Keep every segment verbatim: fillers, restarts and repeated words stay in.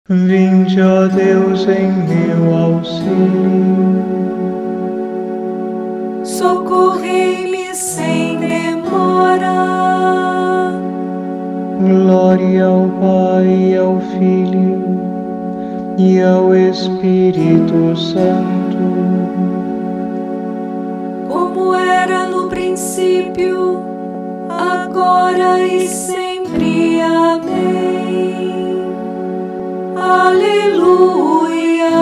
Vinde, ó Deus, em meu auxílio. Socorrei-me sem demora. Glória ao Pai, e ao Filho, e ao Espírito Santo. Como era no princípio, agora e sempre. Amém. Aleluia.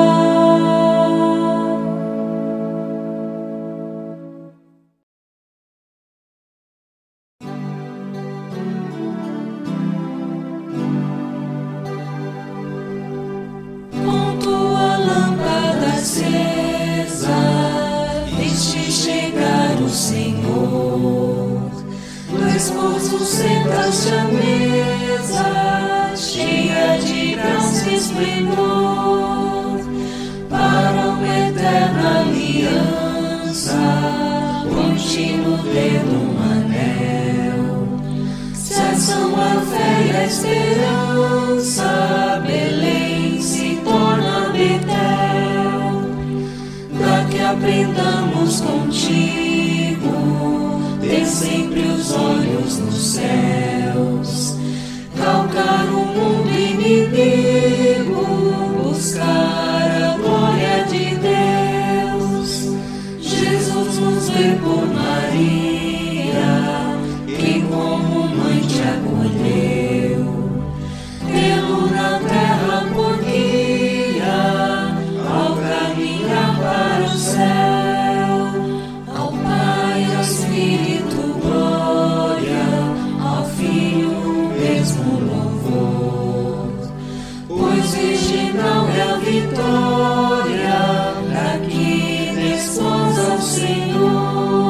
Com tua lâmpada acesa, viste chegar o Senhor. Do esposo sentaste à mesa, cheia de graça e esplendor, para uma eterna aliança, ponte no dedo um anel. Cessam a fé e a esperança, Belém se torna Betel. Daqui aprendamos contigo, ter sempre os olhos nos céus, calcar o mundo inimigo, buscar a glória de Deus. Jesus nos vê por Maria, que como mãe te acolheu, tê-lo na terra por guia, ao caminhar para o céu. Ao Pai, ao Espírito, glória, ao Filho, o mesmo louvor, pois virginal é a vitória da que desposa o Senhor.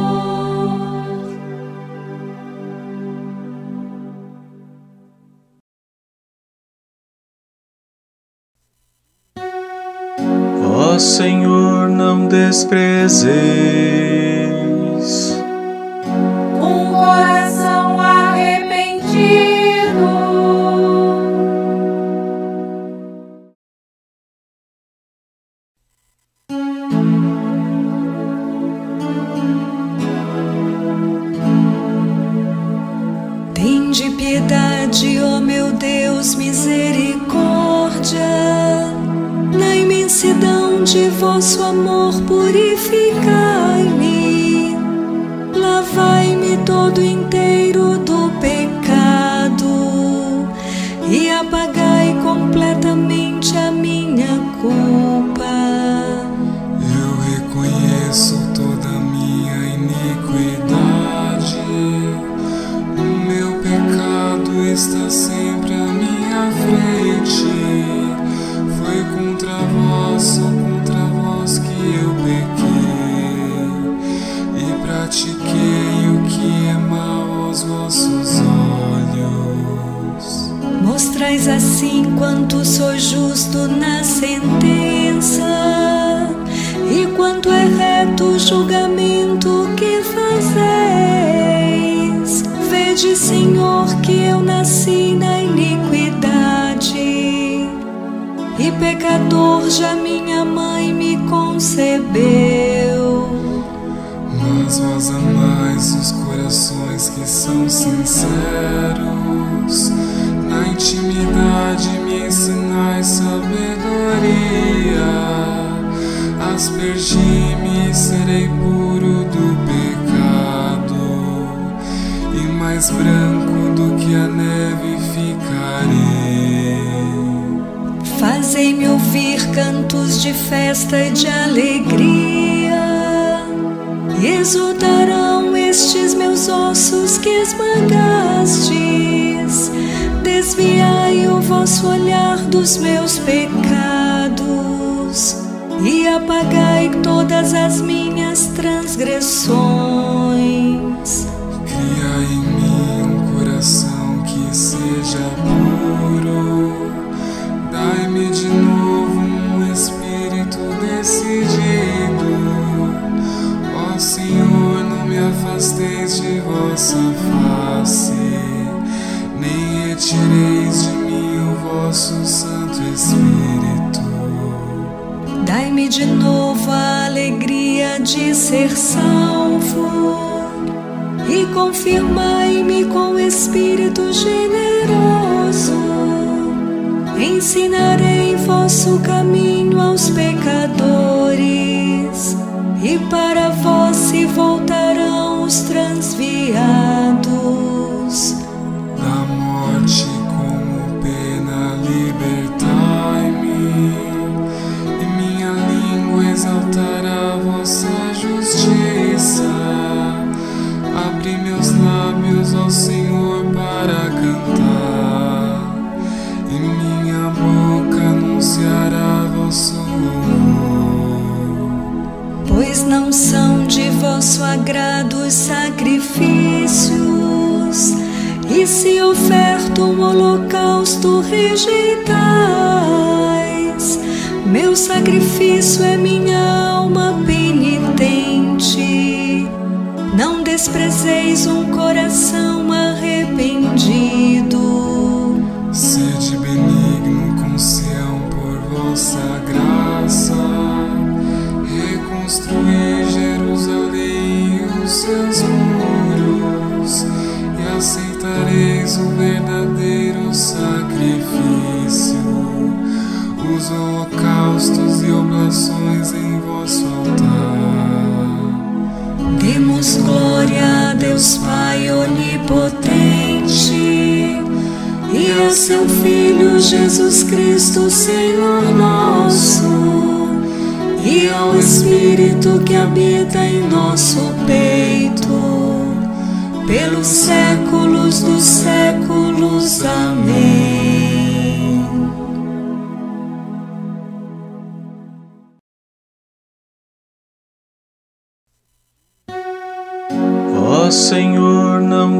Ó Senhor, não desprezeis Um coração arrependido. Tende piedade, ó meu Deus, misericórdia. Na imensidão de vosso amor purificai-me. Lavai-me todo inteiro do pecado e apagai completamente a minha culpa. Eu reconheço toda a minha iniquidade. O meu pecado está sempre à minha frente. Foi contra vós, só contra vós que eu pequei e pratiquei o que é mal aos vossos olhos. Mostrais assim quanto sou justo na sentença e quanto é reto o julgamento que fazeis. Vede, Senhor, que eu nasci na iniquidade e pecador já minha mãe me concebeu. Mas vós amais os corações que são sinceros. Na intimidade me ensinais sabedoria. Aspergi-me e serei puro do pecado, e mais branco do que a neve ficarei. Fazei-me ouvir cantos de festa e de alegria, e exultarão estes meus ossos que esmagastes. Desviai o vosso olhar dos meus pecados e apagai todas as minhas transgressões. Criai em mim um coração que seja puro. Dai-me de novo um espírito decidido. Ó Senhor, não me afasteis de vossa face, nem retireis de mim o vosso Santo Santo Espírito. Dai-me de novo a alegria de ser salvo e confirmai-me com o Espírito generoso. Ensinarei vosso caminho aos pecadores, e para vós se voltarão os transviados. Da morte como pena libertai-me, e minha língua exaltará vossa justiça. Abri meus lábios ao Senhor para cantar, e minha boca anunciará vosso louvor. Pois não são de vosso agrado os sacrifícios, e se oferto um holocausto rejeitais. Meu sacrifício é minha alma penitente. Não desprezeis um coração arrependido. Sede benigno com Sião por vossa graça, reconstruir Jerusalém e os seus muros, e aceitareis o verdadeiro sacrifício, os holocaustos e oblações em vosso altar. Demos glória a Deus Pai onipotente e a seu Filho Jesus Cristo, Senhor nosso, e ao Espírito que habita em nosso peito, pelos séculos dos séculos. Amém. Ó Senhor, não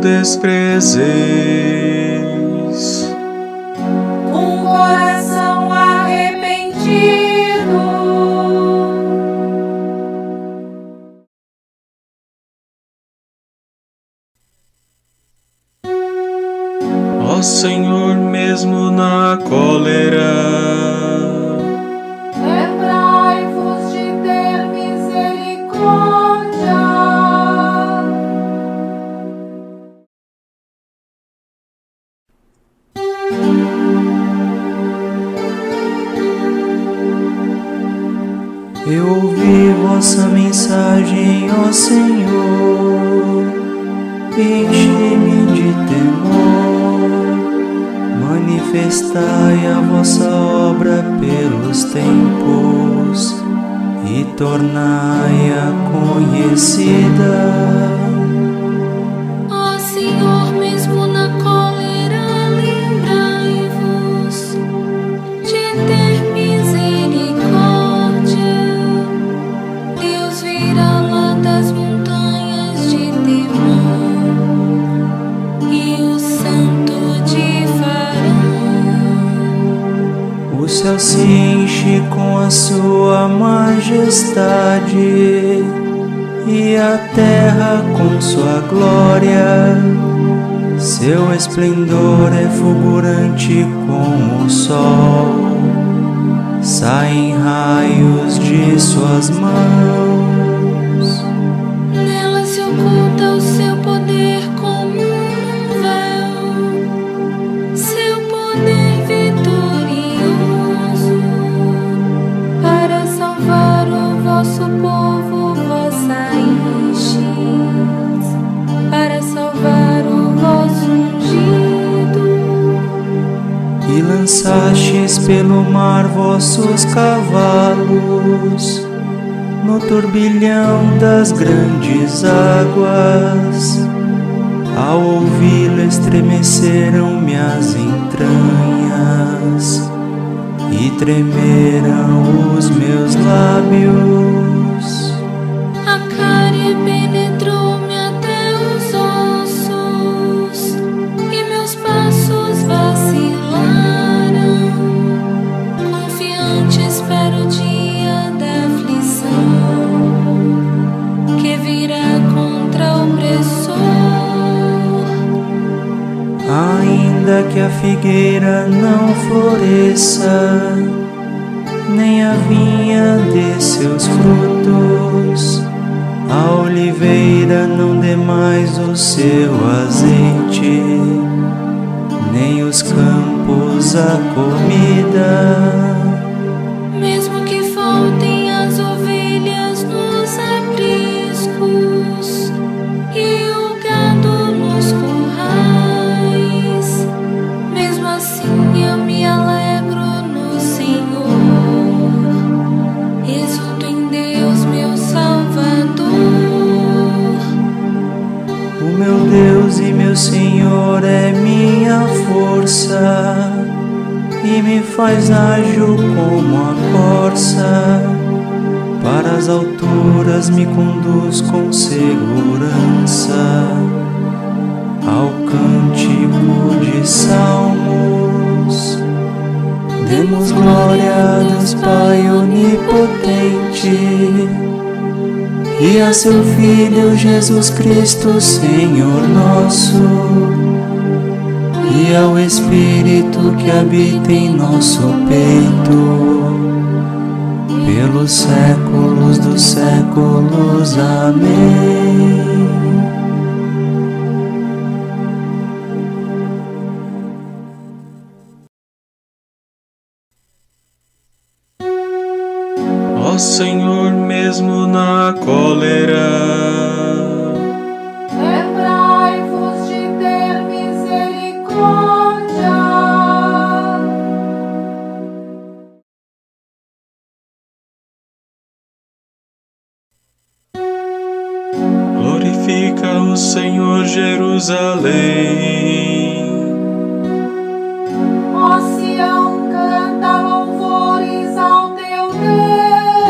desprezeis um coração arrependido. Ó Senhor, mesmo na cólera, Lembrai-vos de ter misericórdia. Eu ouvi vossa mensagem, ó Senhor, e enchi-me de temor. Manifestai a vossa obra pelos tempos e tornai-a conhecida. Ó Senhor, mesmo na cólera, lembrai-vos de ter misericórdia. Deus virá lá das montanhas de Temor e o santo de Farão. O céu se enche com a sua majestade e a terra com sua glória. Seu esplendor é fulgurante como o sol, saem raios de suas mãos. Nela se oculta o seu poder como um véu, seu poder vitorioso, para salvar o vosso povo, vós saístes, para salvar o vosso ungido. E lançastes pelo mar vossos cavalos, no turbilhão das grandes águas. Ao ouvi-lo estremeceram-me as entranhas e tremeram os meus lábios. A cárie penetrou-me até os ossos e meus passos vacilaram. Confiante espero o dia da aflição que virá contra o opressor. Ainda que a figueira não floresça, nem a vinha dê seus frutos, a oliveira não dê mais o seu azeite, nem os campos a comida. Mesmo que faltem as ovelhas nos apriscos e o gado nos currais, mesmo assim eu me alegro no Senhor, exulto em Deus, meu Salvador. O meu Deus e meu Senhor é minha força, e me faz ágil como a corça, para as alturas me conduz com segurança, ao cântico de salmos. Demos glória a Deus Pai onipotente, e a seu Filho Jesus Cristo, Senhor nosso, e ao Espírito que habita em nosso peito, pelos séculos dos séculos. Amém. Ó Senhor, mesmo na cólera, lembrai-vos de ter misericórdia. glorifica o Senhor, Jerusalém. Ó Sião, canta louvores ao teu Deus.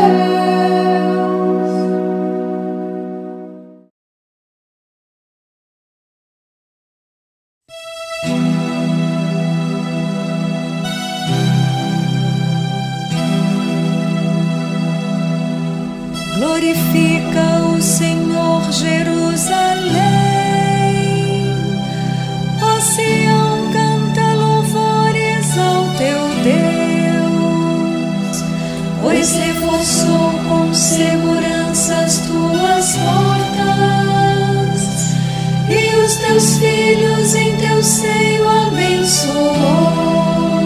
Glorifica o Senhor, Jerusalém. Ó Sião, canta louvores ao teu Deus, pois reforçou com segurança as tuas portas, e os teus filhos em teu seio abençoou.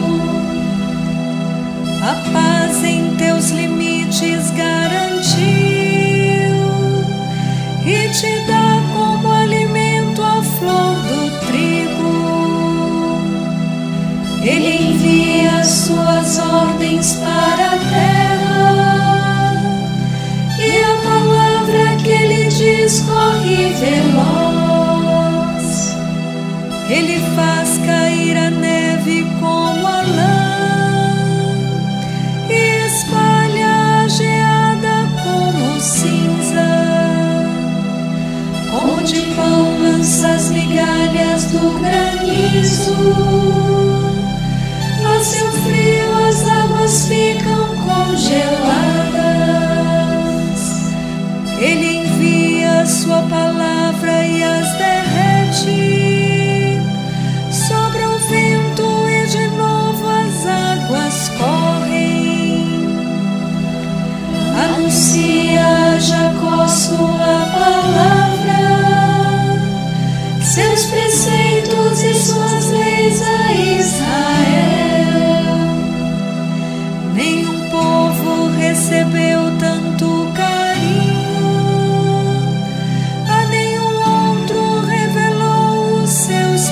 A paz em teus limites garantiu, e te dá como alimento a flor do trigo. Ele envia suas ordens para a terra, e a palavra que ele diz corre veloz. Ele faz cair a neve como a lã, e espalha a geada como cinza. Como de pão lança as migalhas do granizo, a seu frio as águas ficam congeladas. Ele envia sua palavra e as derrete, sopra o vento e de novo as águas correm. Anuncia a Jacó sua palavra, seus preceitos e suas leis a Israel. Nenhum povo recebeu tanto carinho, a nenhum outro revelou os seus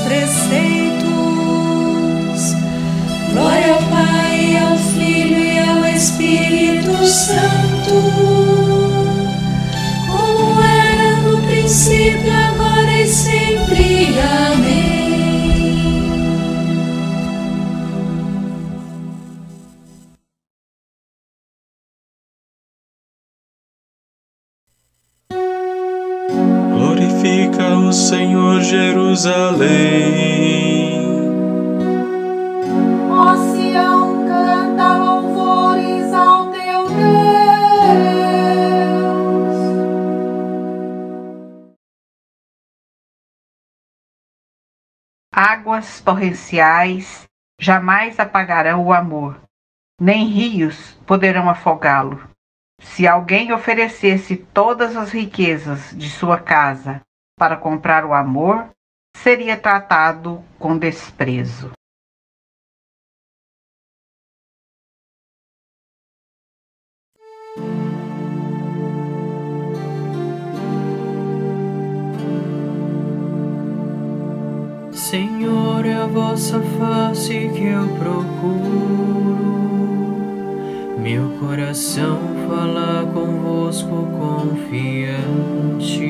preceitos. Glória ao Pai, ao Filho e ao Espírito Santo, como era no princípio, agora e sempre. Amém. glorifica o Senhor, Jerusalém. Ó Sião, canta louvores ao teu Deus. A águas torrenciais jamais apagarão o amor, nem rios poderão afogá-lo. Se alguém oferecesse todas as riquezas de sua casa para comprar o amor, seria tratado com desprezo. Senhor, é a vossa face que eu procuro. Meu coração fala convosco confiante.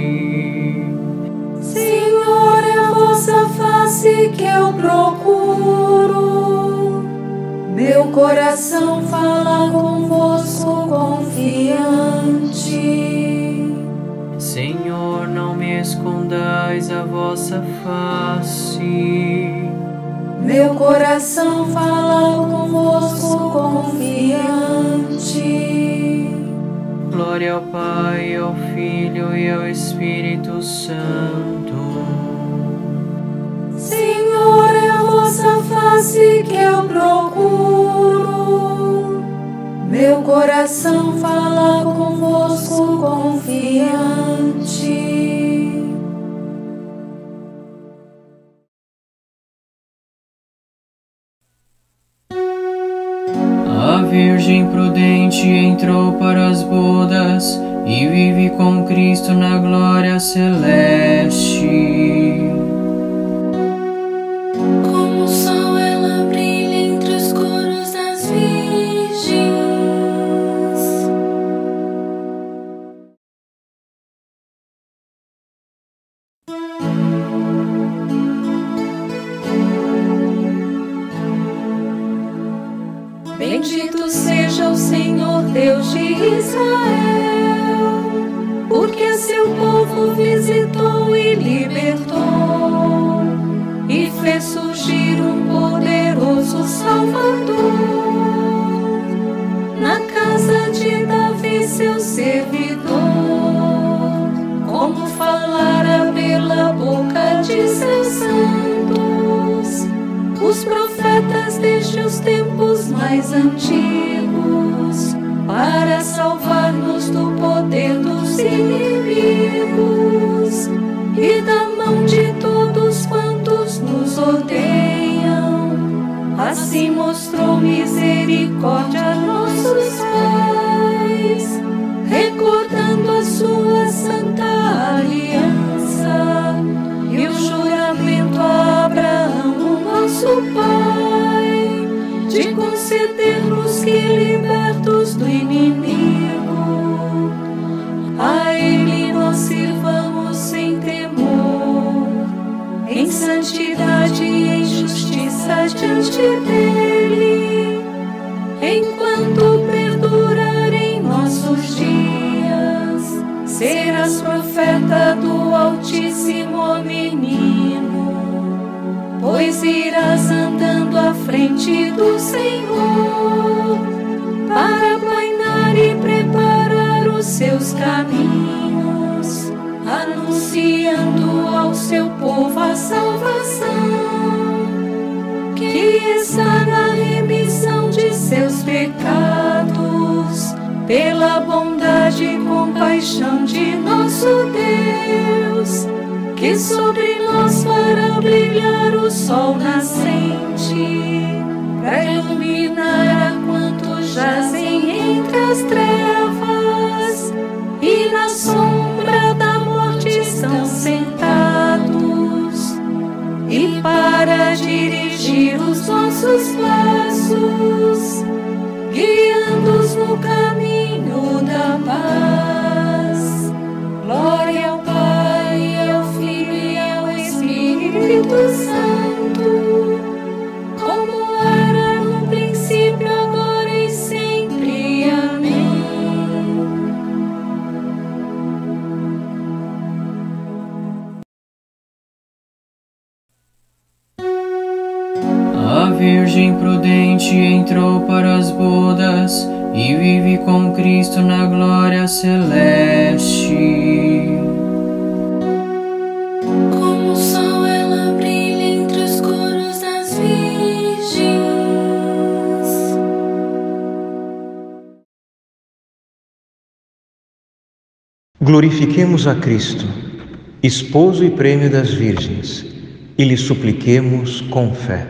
Senhor, é a vossa face que eu procuro. Meu coração fala convosco confiante. Senhor, não me escondais a vossa face. Meu coração fala convosco confiante. Glória ao Pai, ao Filho e ao Espírito Santo. Senhor, é a vossa face que eu procuro. Meu coração fala convosco confiante. A Virgem prudente entrou para as bodas e vive com Cristo na glória celeste. Como o sol ela brilha entre os coros das virgens. Bendito seja o Senhor Deus de Israel, porque a seu povo visitou e libertou, e fez surgir um poderoso Salvador. Na casa de Davi, seu servidor, como falara pela boca de seus santos, os profetas desde os tempos mais antigos, para salvar-nos do poder dos inimigos e da mão de todos quantos nos odeiam. Assim mostrou misericórdia a nossos pais, recordando a sua santa aliança e o juramento a Abraão, nosso pai, de conceder-nos que, libertos do inimigo, a Ele nós sirvamos sem temor, em santidade e em justiça diante dEle, enquanto perdurarem nossos dias. Serás profeta do Altíssimo, ó menino, pois irás andando à frente do Senhor, para aplainar e preparar os seus caminhos, anunciando ao seu povo a salvação, que está na remissão de seus pecados, pela bondade e compaixão de nosso Deus, que sobre nós fará brilhar o sol nascente, para iluminar a quantos jazem entre as trevas e na sombra da morte estão sentados, e para dirigir os nossos passos, guiando-os no caminho da paz. Glória ao Pai, ao Filho e ao Espírito Santo, como era no princípio, agora e sempre. Amém. A Virgem prudente entrou para as bodas e vive com Cristo na glória celeste. Como o sol ela brilha entre os coros Glorifiquemos a Cristo, esposo e prêmio das virgens, e lhe supliquemos com fé.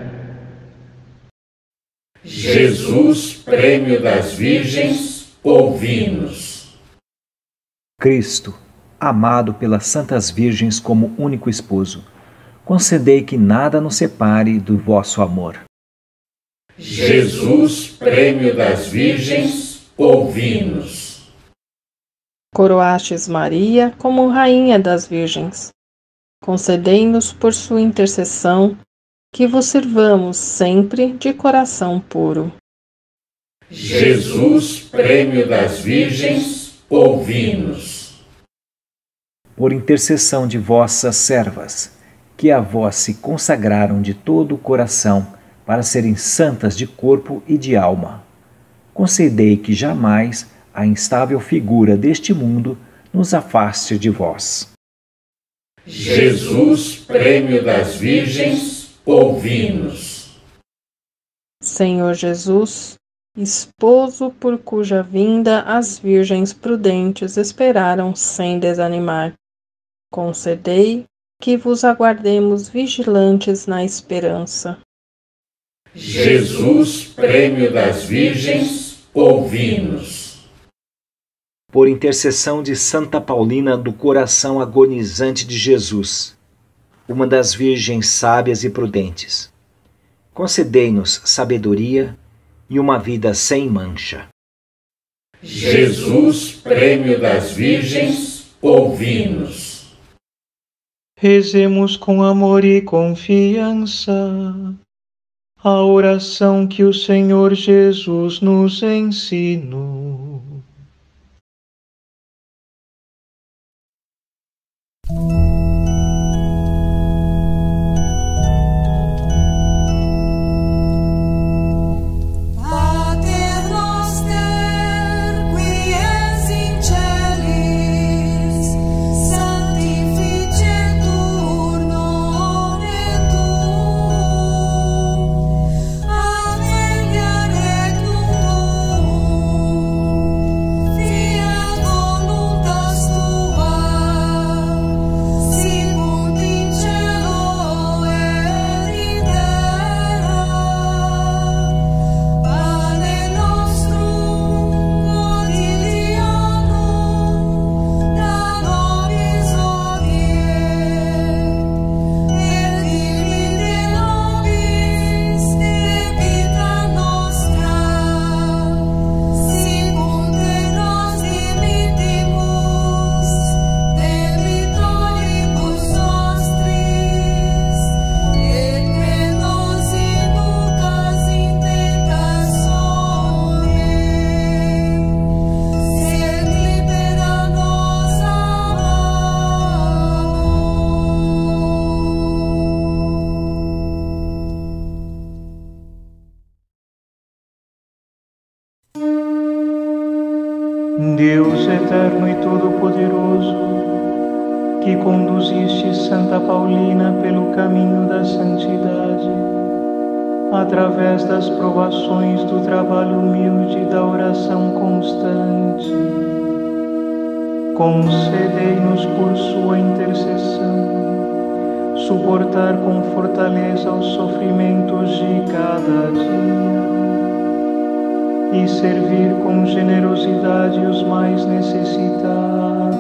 Jesus, prêmio das virgens, ouvi-nos. Cristo, amado pelas santas virgens como único esposo, concedei que nada nos separe do vosso amor. Jesus, prêmio das virgens, ouvi-nos. Coroastes Maria como Rainha das Virgens. Concedei-nos por sua intercessão que vos sirvamos sempre de coração puro. Jesus, prêmio das virgens, ouvi-nos. Por intercessão de vossas servas, que a vós se consagraram de todo o coração para serem santas de corpo e de alma, concedei que jamais a instável figura deste mundo nos afaste de vós. Jesus, prêmio das virgens, ouvi-nos. Senhor Jesus, esposo por cuja vinda as virgens prudentes esperaram sem desanimar, concedei que vos aguardemos vigilantes na esperança. Jesus, prêmio das virgens, ouvi-nos. Por intercessão de Santa Paulina do coração agonizante de Jesus, uma das virgens sábias e prudentes, concedei-nos sabedoria e uma vida sem mancha. Jesus, prêmio das virgens, ouvi-nos. Rezemos com amor e confiança a oração que o Senhor Jesus nos ensinou. Deus eterno e todo-poderoso, que conduziste Santa Paulina pelo caminho da santidade, através das provações do trabalho humilde e da oração constante, concedei-nos por sua intercessão suportar com fortaleza os sofrimentos de cada dia e servir com generosidade os mais necessitados.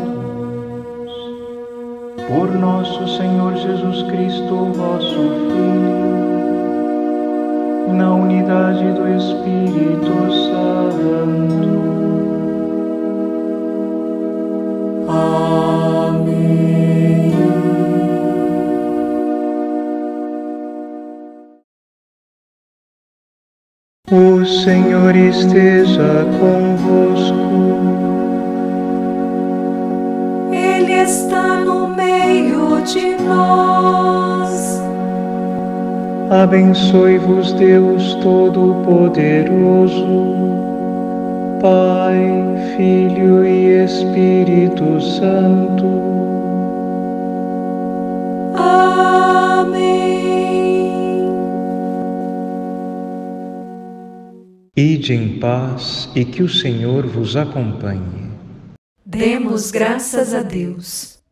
Por nosso Senhor Jesus Cristo, vosso Filho, na unidade do Espírito Santo. Amém. O Senhor esteja convosco. Ele está no meio de nós. Abençoe-vos Deus Todo-Poderoso, Pai, Filho e Espírito Santo. Amém. Ide em paz e que o Senhor vos acompanhe. Demos graças a Deus.